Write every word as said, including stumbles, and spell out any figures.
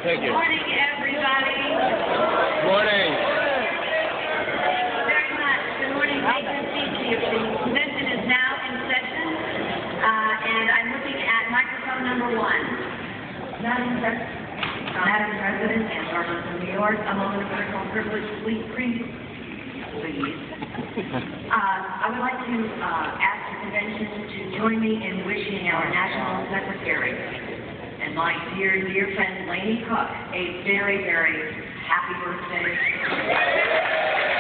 thank you. Good morning, everybody. Morning. Thank you very much. Good morning. Nice to see you. The convention is now in session, uh, and I'm looking at microphone number one. Madam President, Madam President and Governor of New York, a moment of personal privilege, please, please. please. Uh, I would like to uh, ask the convention to join me in wishing our National Secretary and my dear, dear friend Lainey Cook a very, very happy birthday.